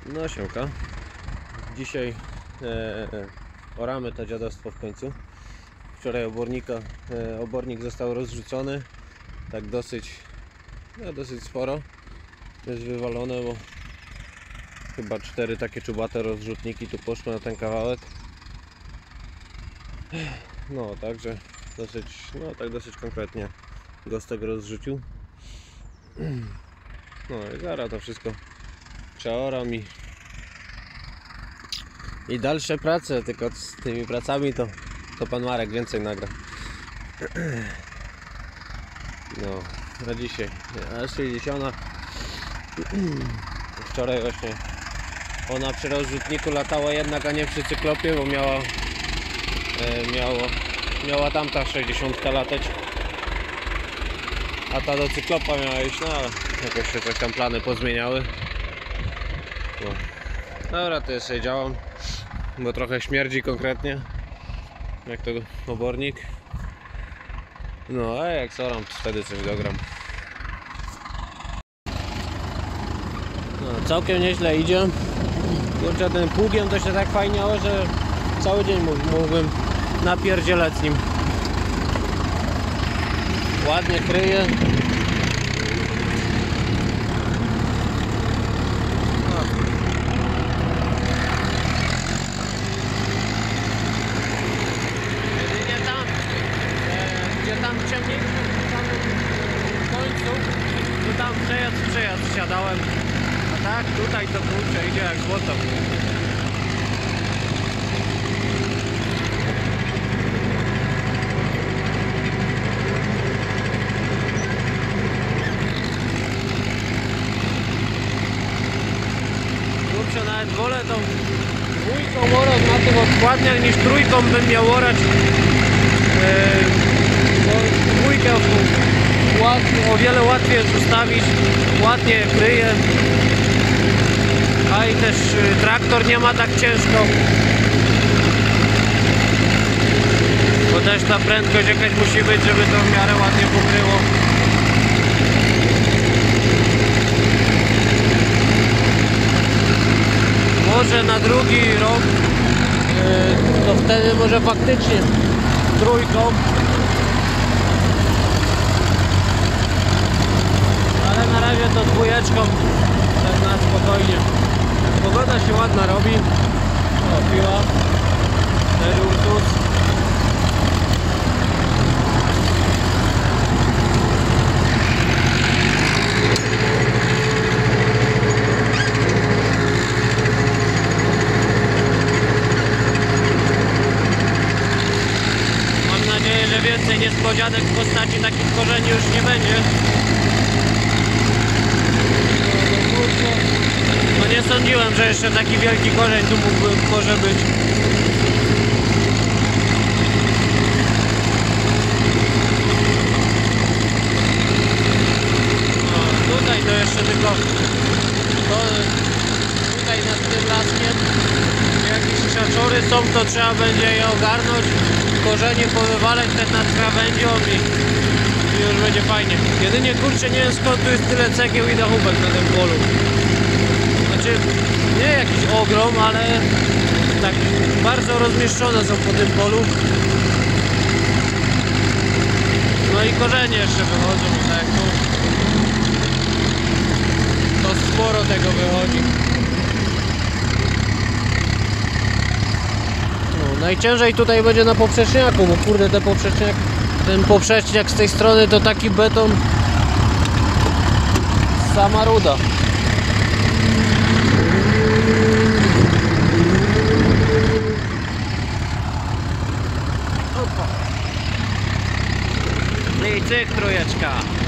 No siemka. Dzisiaj oramy to dziadostwo w końcu. Wczoraj obornik został rozrzucony. Tak dosyć sporo. Jest wywalone, bo chyba 4 takie czubate rozrzutniki tu poszły na ten kawałek. No także dosyć konkretnie Gostek rozrzucił. No i zaraz to wszystko przeoram i dalsze prace, tylko z tymi pracami to pan Marek więcej nagra. No, na dzisiaj aż 60. Wczoraj właśnie ona przy rozrzutniku latała jednak, a nie przy cyklopie, bo miała tamta 60 latać, a ta do cyklopa miała iść, no ale jakoś się coś tam plany pozmieniały. No. Dobra, to jeszcze działam, bo trochę śmierdzi konkretnie, jak to obornik. No a jak soram, to wtedy coś dogram. No, całkiem nieźle idzie. Kurczę, tym pługiem to się tak fajniało, że cały dzień mógłbym napierdzielać z nim. Ładnie kryje. Jedynie tam, gdzie tam ciemniejsze w samym końcu, to tam przejazd siadałem. A tak, tutaj to kurczę idzie jak złoto. Kurczę, nawet wolę tą dwójką orać na tych odkładniach niż trójką bym miał orać. Dwójkę o wiele łatwiej jest ustawić, ładnie kryje, a i też traktor nie ma tak ciężko, bo też ta prędkość jakaś musi być, żeby to w miarę ładnie pokryło. Może na drugi rok to wtedy może faktycznie trójką, ale na razie to dwójeczką, tak na spokojnie. Pogoda się ładna robi. O, piła, też Ursus. Mam nadzieję, że więcej niespodzianek w postaci takich korzeni już nie będzie. No nie sądziłem, że jeszcze taki wielki korzeń tu może być. No, tutaj to jeszcze tylko tutaj nad tym laskiem jakieś krzaczory są, to trzeba będzie je ogarnąć, korzenie powywalać też nad krawędzią i już będzie fajnie. Jedynie kurczę nie wiem skąd tu jest tyle cegieł i dachówek na tym polu. Znaczy nie jakiś ogrom, ale tak bardzo rozmieszczone są po tym polu. No i korzenie jeszcze wychodzą, tak jak tu to sporo tego wychodzi. No, najciężej tutaj będzie na poprzeczniaku, bo kurde ten poprzeczniak z tej strony to taki beton sama ruda. Opa. I cyk, trójeczka.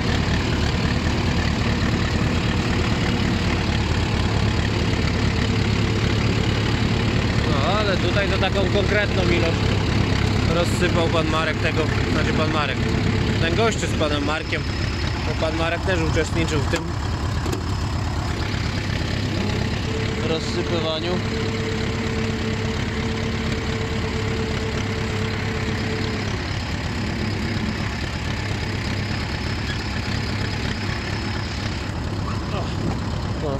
No ale tutaj to taką konkretną ilość rozsypał pan Marek tego, znaczy pan Marek, ten gościu z panem Markiem, bo pan Marek też uczestniczył w tym rozsypywaniu.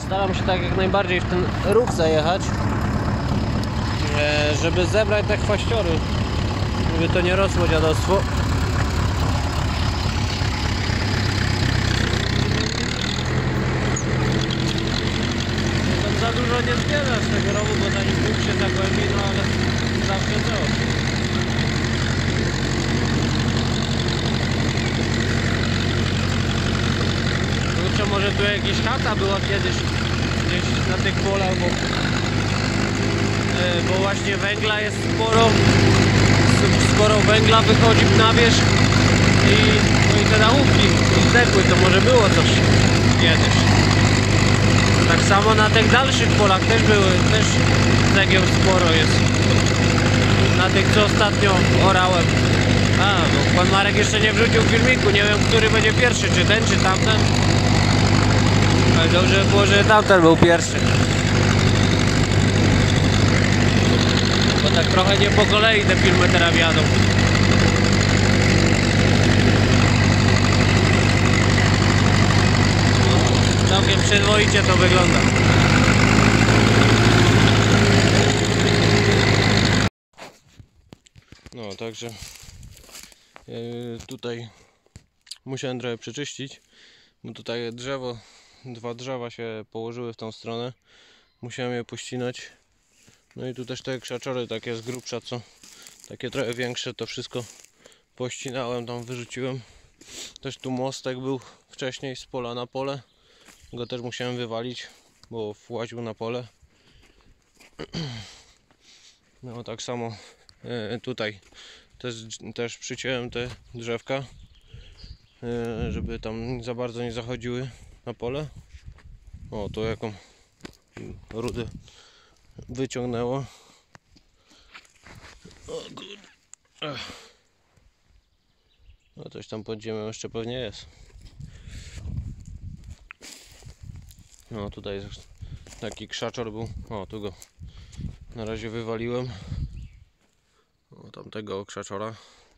Staram się tak jak najbardziej w ten ruch zajechać, żeby zebrać te chwaściory, żeby to nie rosło dziadostwo. Tam za dużo nie zbierasz tego rowu, bo zanim Bóg się zagłębi, no ale zawsze coś. Kurczę, może tu jakaś chata była kiedyś, gdzieś na tych polach, bo właśnie węgla jest sporo węgla wychodzi na wierzch i te nałówki zdechły, to może było coś kiedyś. Tak samo na tych dalszych polach też cegieł sporo jest. Na tych, co ostatnio orałem. Bo pan Marek jeszcze nie wrzucił w filmiku, nie wiem, który będzie pierwszy, czy ten, czy tamten. Ale dobrze było, że tamten był pierwszy. Bo tak trochę nie po kolei te filmy teraz jadą. Całkiem przyzwoicie to wygląda. No, także tutaj musiałem trochę przeczyścić, bo tutaj dwa drzewa się położyły w tą stronę. Musiałem je pościnać. No i tu też te krzaczory takie z grubsza, co takie trochę większe, to wszystko pościnałem, tam wyrzuciłem. Też tu mostek był wcześniej z pola na pole. Go też musiałem wywalić, bo właził na pole. No tak samo tutaj też przyciąłem te drzewka, żeby tam za bardzo nie zachodziły na pole. O, tu jaką rudę wyciągnęło. O kurde. No coś tam pod ziemią jeszcze pewnie jest. No tutaj taki krzaczor był. O, tu go na razie wywaliłem. O, tamtego krzaczora.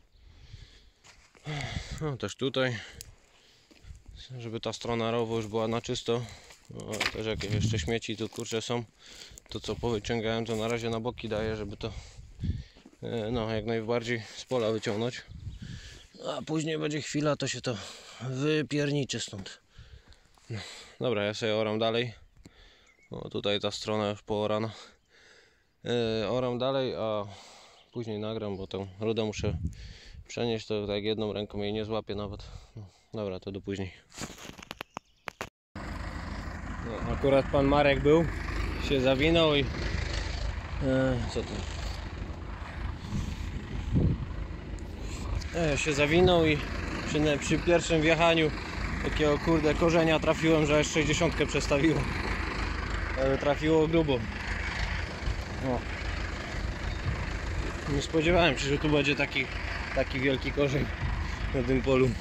No też tutaj, żeby ta strona rowu już była na czysto. No, też jakieś jeszcze śmieci tu kurczę są. To co powyciągałem, to na razie na boki daję, żeby to no jak najbardziej z pola wyciągnąć. A później będzie chwila, to się to wypierniczy stąd. No, dobra, ja sobie oram dalej. O, tutaj ta strona już poorana. Oram dalej, a później nagram, bo tą rudę muszę przenieść, to tak jedną ręką jej nie złapię nawet. No, dobra, to do później. No, akurat pan Marek był, się zawinął i co to? Się zawinął i przy pierwszym wjechaniu takiego kurde korzenia trafiłem, że aż 60 przestawiło. Ale trafiło grubo. O. Nie spodziewałem się, że tu będzie taki wielki korzeń na tym polu.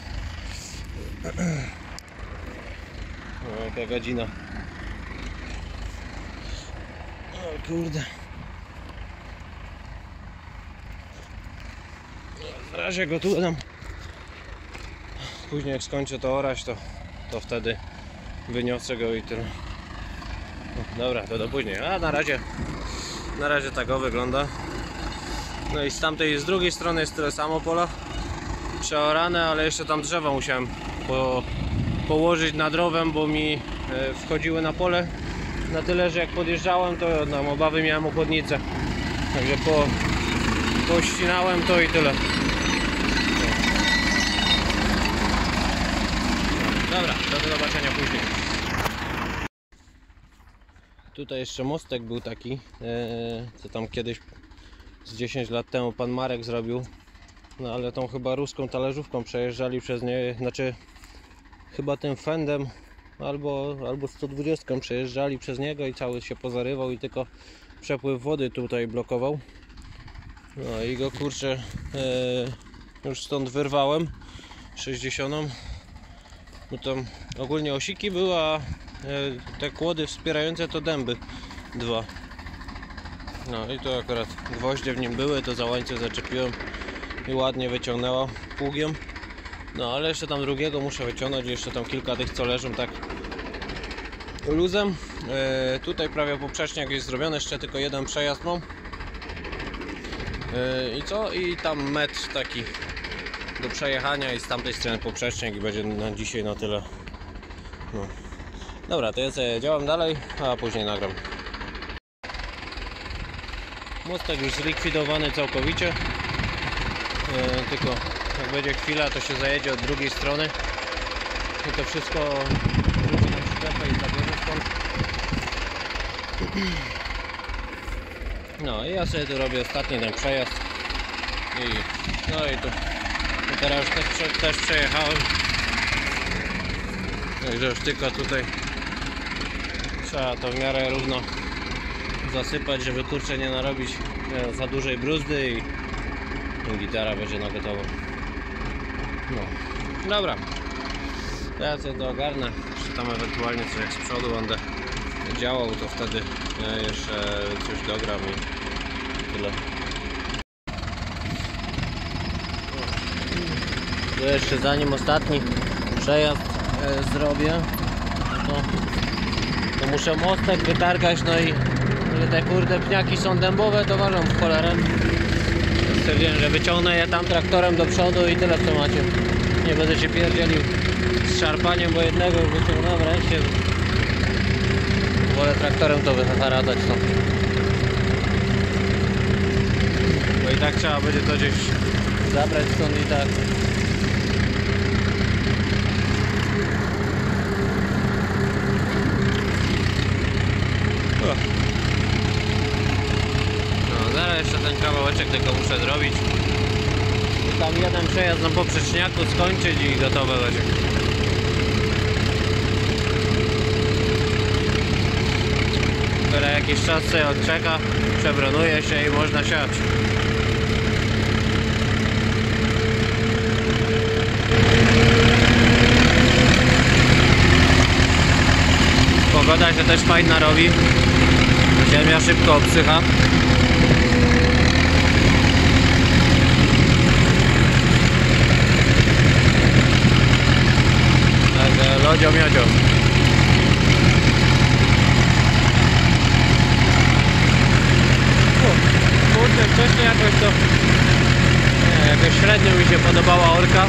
O, jaka godzina. O kurde. Na razie go tu dam. Później jak skończę to orać, to wtedy wyniosę go i tyle. No, dobra, to do później. A na razie tak o wygląda. No i z tamtej, z drugiej strony jest tyle samo pola przeorane, ale jeszcze tam drzewa musiałem położyć nad rowem, bo mi wchodziły na pole na tyle, że jak podjeżdżałem, to tam obawy miałem o chłodnicę. Także pościnałem to i tyle. Dobra, do zobaczenia później. Tutaj jeszcze mostek był taki, co tam kiedyś z 10 lat temu pan Marek zrobił. No ale tą chyba ruską talerzówką przejeżdżali przez nie, znaczy chyba tym fendem albo 120 przejeżdżali przez niego i cały się pozarywał i tylko przepływ wody tutaj blokował. No i go kurczę już stąd wyrwałem 60. No tam ogólnie osiki były, a te kłody wspierające to dęby dwa. No i to akurat gwoździe w nim były, to za łańcuch zaczepiłem i ładnie wyciągnęło pługiem. No ale jeszcze tam drugiego muszę wyciągnąć, jeszcze tam kilka tych co leżą tak luzem. Tutaj prawie poprzeczniak jest zrobiony, jeszcze tylko jeden przejazd mam. I co? I tam metr taki do przejechania i z tamtej strony poprzeczniak i będzie na dzisiaj na tyle. No. Dobra, to ja sobie działam dalej, a później nagram. Mostek już zlikwidowany całkowicie. Tylko jak będzie chwila, to się zajedzie od drugiej strony i to wszystko wróci na przyczepę i zabierze stąd. No i ja sobie tu robię ostatni ten przejazd no i tu teraz już też przejechałem, także już tylko tutaj trzeba to w miarę równo zasypać, żeby kurczę nie narobić za dużej bruzdy i gitara będzie na gotowo. No dobra, ja sobie to ogarnę, jeszcze tam ewentualnie coś jak z przodu będę działał, to wtedy jeszcze coś dogram i tyle. To jeszcze zanim ostatni przejazd zrobię, to muszę mostek wytargać, no i te kurde pniaki są dębowe, to ważą w cholerę. Stwierdziłem, że wyciągnę je tam traktorem do przodu i tyle w temacie. Nie będę się pierdzielił z szarpaniem, bo jednego już wyciągnąłem ręcznie. Wolę traktorem to wyharadzać stąd. Bo i tak trzeba będzie to gdzieś zabrać stąd i tak. No zaraz jeszcze ten kawałeczek tylko muszę zrobić. I tam jeden przejazd na poprzeczniaku skończyć i gotowe będzie. Byle jakiś czas sobie odczeka, przebronuje się i można siać. Pogoda się też fajna robi. Ziemia szybko obsycha. Także lodzio miodzio. Kurde, wcześniej jakoś to jakoś średnio mi się podobała orka.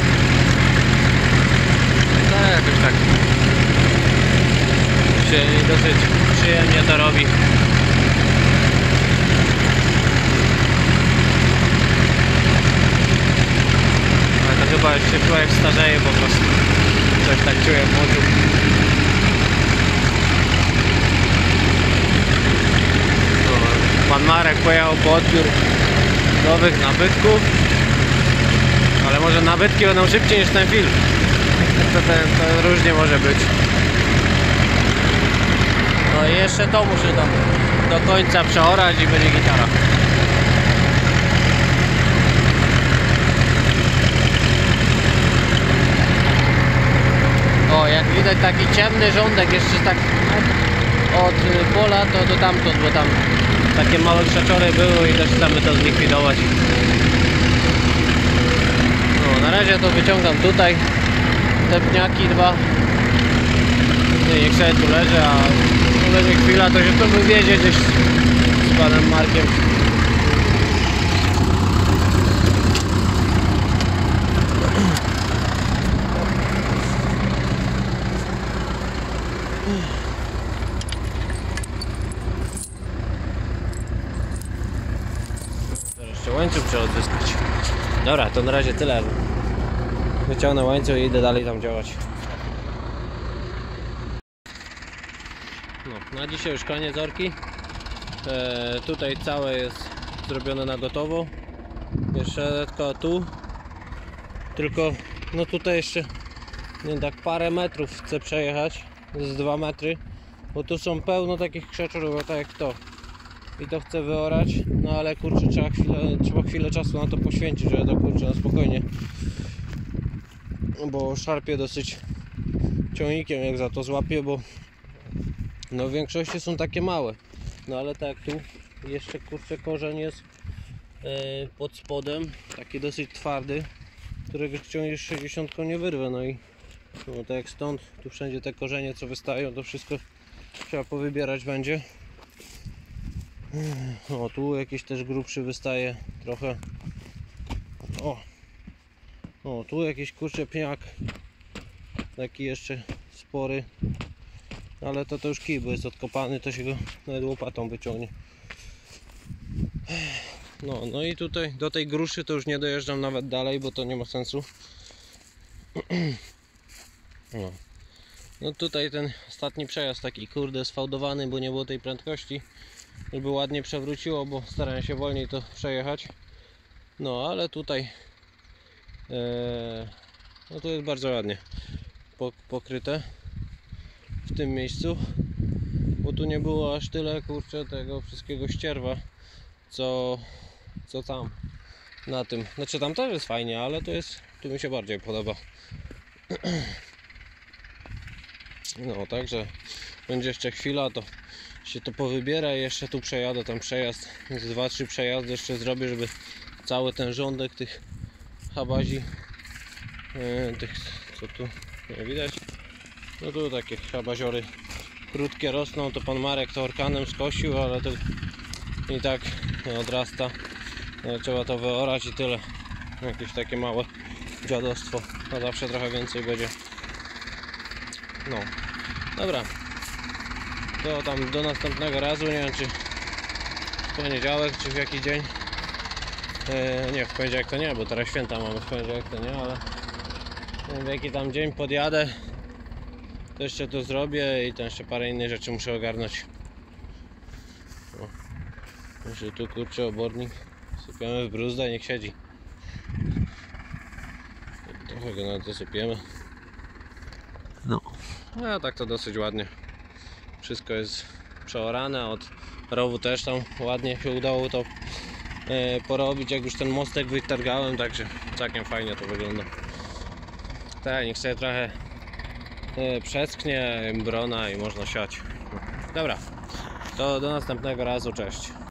No jakoś tak się dosyć przyjemnie to robi. Ale to chyba już się człowiek starzeje po prostu. Coś tak czuję w moczu. Pan Marek pojechał po odbiór nowych nabytków, ale może nabytki będą szybciej niż ten film. To różnie może być. No i jeszcze to muszę tam do końca przeorać i będzie gitara. O, jak widać taki ciemny rządek jeszcze tak od pola to do tamtąd, bo tam takie małe krzaczory były i też chcemy to zlikwidować. No, na razie to wyciągam tutaj te pniaki dwa. Niech sobie tu leży, a będzie chwila, to się to wywiezie gdzieś z panem Markiem. Jeszcze łańcuch trzeba odzyskać. Dobra, to na razie tyle. Wyciągnę łańcuch i idę dalej tam działać. No, na dzisiaj już koniec orki. Tutaj całe jest zrobione na gotowo. Jeszcze tylko tu. Tylko no tutaj jeszcze nie wiem, tak parę metrów chcę przejechać. Z 2 metry. Bo tu są pełno takich krzaczorów, tak jak to. I to chcę wyorać. No ale kurczę, trzeba chwilę czasu na to poświęcić, żeby to kurczę na spokojnie. Bo szarpie dosyć ciągnikiem jak za to złapię, bo no w większości są takie małe. No ale tak jak tu jeszcze kurczę korzeń jest pod spodem, taki dosyć twardy, którego ciągniesz 60 nie wyrwę. No i no tak jak stąd, tu wszędzie te korzenie co wystają, to wszystko Trzeba powybierać będzie. O, tu jakiś też grubszy wystaje trochę. O, tu jakiś kurczę pniak. Taki jeszcze spory. Ale to już kij, bo jest odkopany, to się go nawet łopatą wyciągnie. No i tutaj do tej gruszy to już nie dojeżdżam nawet dalej, bo to nie ma sensu. No tutaj ten ostatni przejazd taki kurde sfałdowany, bo nie było tej prędkości, żeby ładnie przewróciło, bo starałem się wolniej to przejechać. No ale tutaj no to jest bardzo ładnie pokryte w tym miejscu, bo tu nie było aż tyle kurczę tego wszystkiego ścierwa co tam na tym. Znaczy tam też jest fajnie, ale tu mi się bardziej podoba. No także będzie jeszcze chwila, to się to powybiera i jeszcze tu przejadę, tam przejazd, 2-3 przejazdy jeszcze zrobię, żeby cały ten rządek tych habazi, tych co tu nie widać, no tu takie habaziory krótkie rosną, to pan Marek to orkanem skosił, ale to i tak nie odrasta, trzeba to wyorać i tyle. Jakieś takie małe dziadostwo, a zawsze trochę więcej będzie. No dobra, to tam do następnego razu, nie wiem czy w poniedziałek, czy w jaki dzień. Nie, w poniedziałek to nie, bo teraz święta mamy, w poniedziałek to nie, ale nie wiem, w jaki tam dzień podjadę, to jeszcze to zrobię i to jeszcze parę innych rzeczy muszę ogarnąć. Jeszcze tu kurczę obornik sypiemy w bruzdę, niech siedzi. Trochę go na to sypiemy. No a tak to dosyć ładnie wszystko jest przeorane, od rowu też tam ładnie się udało to porobić, jak już ten mostek wytargałem, także całkiem fajnie to wygląda. Tak, niech sobie trochę przeschnie brona i można siać. Dobra, to do następnego razu, cześć.